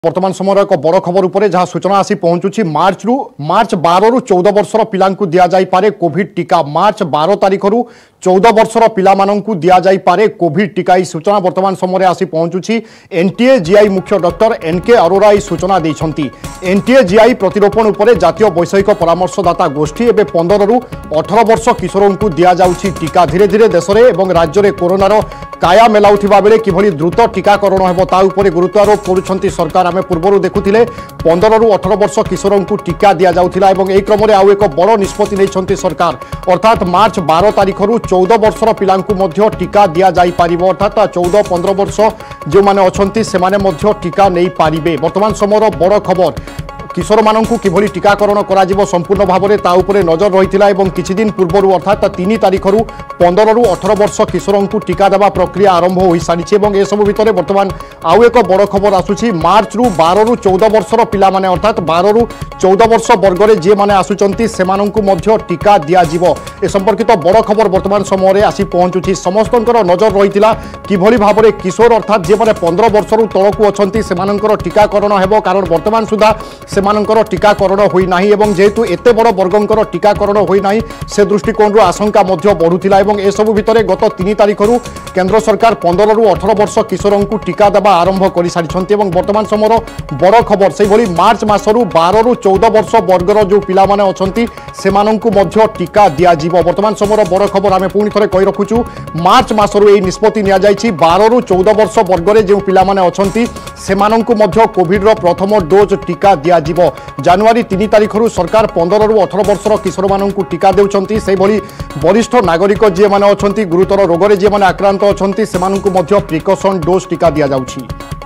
वर्तमान समय एक बड़ खबर उपरे जहाँ सूचना आसी पहुंचुछि मार्च 12 रु 14 वर्षर पिलांकु दिया जाई पारे कोविड टीका। मार्च 12 तारिख रु 14 वर्षर पिलामानंकु दिया जाई पारे कोविड टीका। ई सूचना वर्तमान समय आसी पहुंचुछि एनटीए जीआई मुख्य डॉक्टर एनके अरोरा ई सूचना दैछंती। एनटीए जीआई प्रतिरोपण उपरे जातीय वैषयिक परामर्शदाता गोष्ठी एबे 15 रु 18 वर्ष किशोरंकु दिया जाउछि टीका। धीरे धीरे देश में एवं राज्य में कोरोनार काया मेलाउथिबा बेले किभली द्रुत टीकाकरण हेबो ता उपरे गुरुत्वारोप करुछंती सरकार। आमे पूर्वरु देखुथिले 15 रु 18 वर्ष किशोरंकु टीका दिया जाउथिला एवं एई क्रम रे आउ एक बड़ निष्पत्ति नैछंती सरकार। अर्थात मार्च 12 तारिख रु 14 वर्षर पिलांकु मध्य टीका दिया जाई पारिबो। अर्थात 14-15 वर्ष जो माने अछंती से माने मध्य टीका नै पारिबे। वर्तमान समय बड़ खबर किशोर मानंकु किभली टीकाकरण करा जिवो संपूर्ण भाव में ता उपरे नजर रहिथिला एवं किछि दिन पूर्वरु अर्थात 3 तारिख रु 15 रु 18 वर्ष किशोरंकु टीका देवा प्रक्रिया आरंभ होई सारिछि। एवं ए सब भितरे वर्तमान आउ एक बड़ खबर आसुछि मार्च रु 12 रु 14 वर्षर पिला माने अर्थात 12 रु 14 वर्ष वर्ग रे जे माने आसुचंती सेमानंकु मध्य टीका दिया जिवो। ए संपर्कित बड़ खबर वर्तमान समय रे आसी पहुंचुछि। समस्तंकर नजर रहिथिला किभली भाव में किशोर अर्थात जे माने 15 वर्ष रु तळकु अछंती सेमानंकर टीकाकरण हेबो। कारण वर्तमान सुधा सेमानंकर टीकाकरण होई नाही एवं जेहेतु एते बड़ वर्गंकर टीकाकरण होई नाही से दृष्टिकोण आशंका मध्य बढ़ुथिला। एवं ए सब भितरे गत 3 तारिख रु केंद्र सरकार 15 रु 18 वर्ष किशोरंकु टीका देवा आरंभ करि सारिछंती। एवं वर्तमान समय बड़ खबर से भली मार्च मासरु 12 रु 14 वर्ष वर्गर जो पिला माने अछंती सेमानंकु मध्य टीका दिया जिवो। वर्तमान समय बड़ खबर आमे पुणी थरे कहि रखुछु मार्च मासरु एई निष्पत्ति निया जायछि 12 रु 14 वर्ष वर्गरे जो पिला माने अछंती सेमानंकु मध्य कोविड रो प्रथम डोज टीका दिया जिवो। जानुआरी 3 तारिख रु सरकार 15 रु 18 वर्षर किशोर मानंकु टीका देउछंती। से भली वरिष्ठ नागरिक जे माने अछंती गुरुतर रोग रे जे माने आक्रांत अछंती सेमानंकु मध्य प्रिकॉशन डोज टीका दिया जाउछि।